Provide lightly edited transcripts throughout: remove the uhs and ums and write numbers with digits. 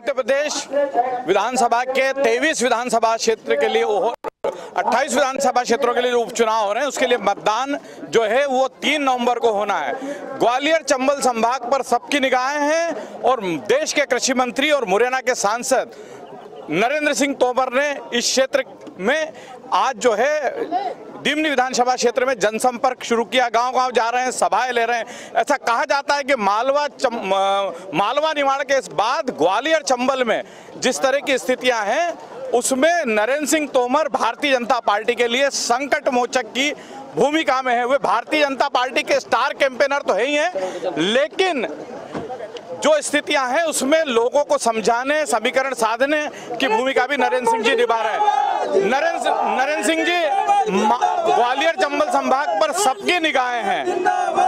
मध्य प्रदेश विधानसभा के 23 विधानसभा क्षेत्र के लिए 28 विधानसभा क्षेत्रों के लिए उपचुनाव हो रहे हैं। उसके लिए मतदान जो है वो 3 नवंबर को होना है। ग्वालियर चंबल संभाग पर सबकी निगाहें हैं और देश के कृषि मंत्री और मुरैना के सांसद नरेंद्र सिंह तोमर ने इस क्षेत्र में आज जो है दिमनी विधानसभा क्षेत्र में जनसंपर्क शुरू किया। गांव-गांव जा रहे हैं, सभाएं ले रहे हैं। ऐसा कहा जाता है कि मालवा निमाड़ के बाद ग्वालियर चंबल में जिस तरह की स्थितियां हैं उसमें नरेंद्र सिंह तोमर भारतीय जनता पार्टी के लिए संकट मोचक की भूमिका में है। वे भारतीय जनता पार्टी के स्टार कैंपेनर तो है ही हैं, लेकिन जो स्थितियां हैं उसमें लोगों को समझाने, समीकरण साधने की भूमिका भी नरेंद्र सिंह जी निभा रहे हैं। नरेंद्र सिंह जी ग्वालियर चंबल संभाग पर सबकी निगाहें हैं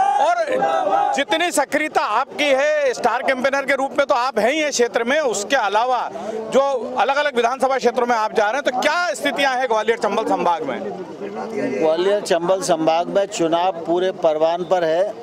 और जितनी सक्रियता आपकी है स्टार कैंपेनर के रूप में तो आप हैं ही हैं क्षेत्र में, उसके अलावा जो अलग अलग विधानसभा क्षेत्रों में आप जा रहे हैं, तो क्या स्थितियां हैं ग्वालियर चंबल संभाग में? ग्वालियर चंबल संभाग में चुनाव पूरे परवान पर है।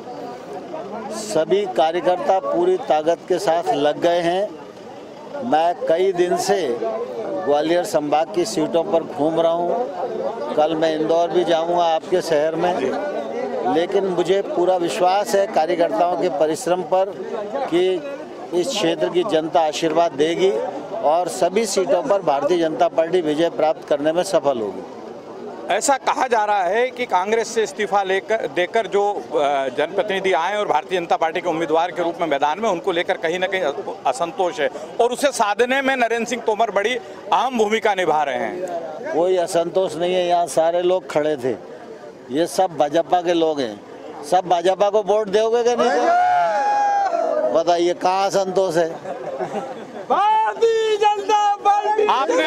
सभी कार्यकर्ता पूरी ताकत के साथ लग गए हैं। मैं कई दिन से ग्वालियर संभाग की सीटों पर घूम रहा हूं। कल मैं इंदौर भी जाऊंगा आपके शहर में, लेकिन मुझे पूरा विश्वास है कार्यकर्ताओं के परिश्रम पर कि इस क्षेत्र की जनता आशीर्वाद देगी और सभी सीटों पर भारतीय जनता पार्टी विजय प्राप्त करने में सफल होगी। ऐसा कहा जा रहा है कि कांग्रेस से इस्तीफा देकर जो जनप्रतिनिधि आए और भारतीय जनता पार्टी के उम्मीदवार के रूप में मैदान में, उनको लेकर कहीं ना कहीं असंतोष है और उसे साधने में नरेंद्र सिंह तोमर बड़ी अहम भूमिका निभा रहे हैं। कोई असंतोष नहीं है, यहाँ सारे लोग खड़े थे। ये सब भाजपा के लोग हैं। सब भाजपा को वोट दोगे कि नहीं? बताइए कहाँ असंतोष है? भारतीय जनता पार्टी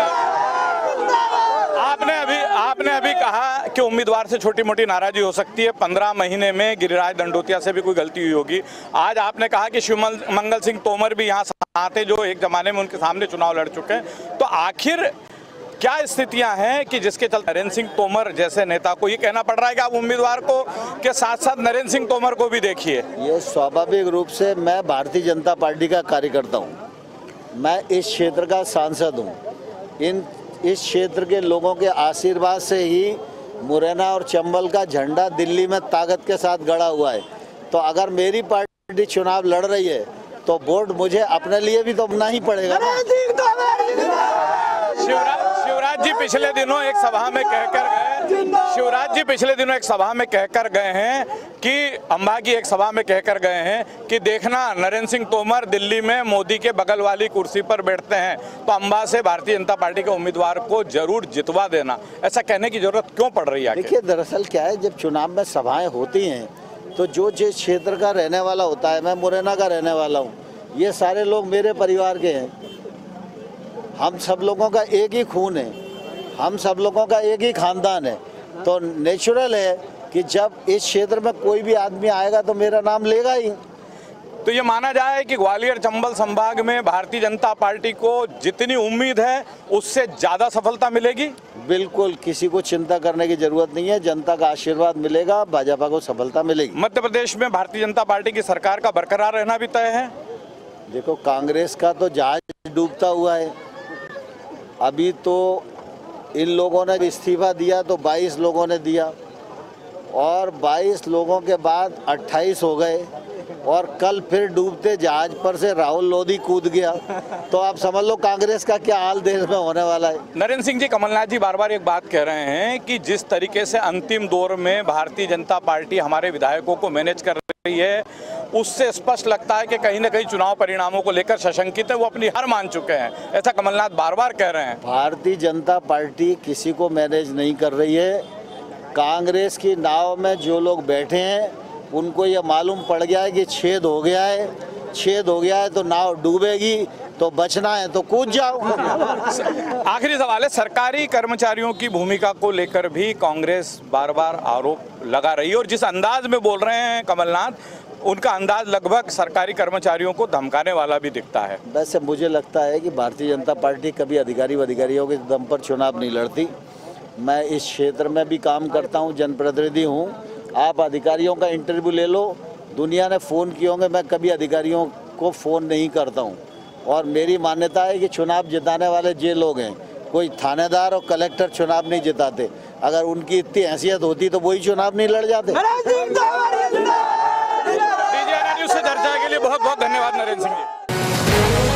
आपने अभी कहा कि उम्मीदवार से छोटी मोटी नाराजगी हो सकती है। 15 महीने में गिरिराज दंडोतिया से भी कोई गलती हुई होगी। आज आपने कहा कि शिवमंगल सिंह तोमर भी यहाँ आते जो एक जमाने में उनके सामने चुनाव लड़ चुके हैं। तो आखिर क्या स्थितियां हैं कि जिसके चलते नरेंद्र सिंह तोमर जैसे नेता को ये कहना पड़ रहा है कि आप उम्मीदवार को के साथ साथ नरेंद्र सिंह तोमर को भी देखिए? ये स्वाभाविक रूप से मैं भारतीय जनता पार्टी का कार्यकर्ता हूँ, मैं इस क्षेत्र का सांसद हूँ। इस क्षेत्र के लोगों के आशीर्वाद से ही मुरैना और चंबल का झंडा दिल्ली में ताकत के साथ गड़ा हुआ है। तो अगर मेरी पार्टी चुनाव लड़ रही है तो वोट मुझे अपने लिए भी तो अपना ही पड़ेगा। शिवराज जी पिछले दिनों एक सभा में कहकर गए हैं कि अंबा की एक सभा में कहकर गए हैं कि देखना नरेंद्र सिंह तोमर दिल्ली में मोदी के बगल वाली कुर्सी पर बैठते हैं तो अंबा से भारतीय जनता पार्टी के उम्मीदवार को जरूर जितवा देना। ऐसा कहने की जरूरत क्यों पड़ रही है? देखिए, दरअसल क्या है, जब चुनाव में सभाएं होती हैं तो जो जिस क्षेत्र का रहने वाला होता है, मैं मुरैना का रहने वाला हूँ, ये सारे लोग मेरे परिवार के हैं। हम सब लोगों का एक ही खून है, हम सब लोगों का एक ही खानदान है। तो नेचुरल है कि जब इस क्षेत्र में कोई भी आदमी आएगा तो मेरा नाम लेगा ही। तो ये माना जाए कि ग्वालियर चंबल संभाग में भारतीय जनता पार्टी को जितनी उम्मीद है उससे ज़्यादा सफलता मिलेगी? बिल्कुल, किसी को चिंता करने की जरूरत नहीं है। जनता का आशीर्वाद मिलेगा, भाजपा को सफलता मिलेगी। मध्य प्रदेश में भारतीय जनता पार्टी की सरकार का बरकरार रहना भी तय है। देखो, कांग्रेस का तो जहाज डूबता हुआ है। अभी तो इन लोगों ने इस्तीफा दिया तो 22 लोगों ने दिया और 22 लोगों के बाद 28 हो गए और कल फिर डूबते जहाज पर से राहुल लोधी कूद गया। तो आप समझ लो कांग्रेस का क्या हाल देश में होने वाला है। नरेंद्र सिंह जी, कमलनाथ जी बार बार एक बात कह रहे हैं कि जिस तरीके से अंतिम दौर में भारतीय जनता पार्टी हमारे विधायकों को मैनेज कर रही है उससे स्पष्ट लगता है कि कहीं ना कहीं चुनाव परिणामों को लेकर सशंकित है, वो अपनी हार मान चुके हैं। ऐसा कमलनाथ बार बार कह रहे हैं। भारतीय जनता पार्टी किसी को मैनेज नहीं कर रही है। कांग्रेस की नाव में जो लोग बैठे हैं उनको ये मालूम पड़ गया है कि छेद हो गया है तो नाव डूबेगी, तो बचना है तो कूद जाओ। आखिरी सवाल है, सरकारी कर्मचारियों की भूमिका को लेकर भी कांग्रेस बार बार आरोप लगा रही है और जिस अंदाज में बोल रहे हैं कमलनाथ, उनका अंदाज लगभग सरकारी कर्मचारियों को धमकाने वाला भी दिखता है। वैसे मुझे लगता है कि भारतीय जनता पार्टी कभी अधिकारियों के दम पर चुनाव नहीं लड़ती। मैं इस क्षेत्र में भी काम करता हूँ, जनप्रतिनिधि हूँ। आप अधिकारियों का इंटरव्यू ले लो, दुनिया ने फ़ोन किए होंगे, मैं कभी अधिकारियों को फ़ोन नहीं करता हूँ। और मेरी मान्यता है कि चुनाव जिताने वाले ये लोग हैं, कोई थानेदार और कलेक्टर चुनाव नहीं जिताते। अगर उनकी इतनी हैसियत होती तो वही चुनाव नहीं लड़ जाते। न्यूज़ से चर्चा के लिए बहुत बहुत धन्यवाद नरेंद्र सिंह जी।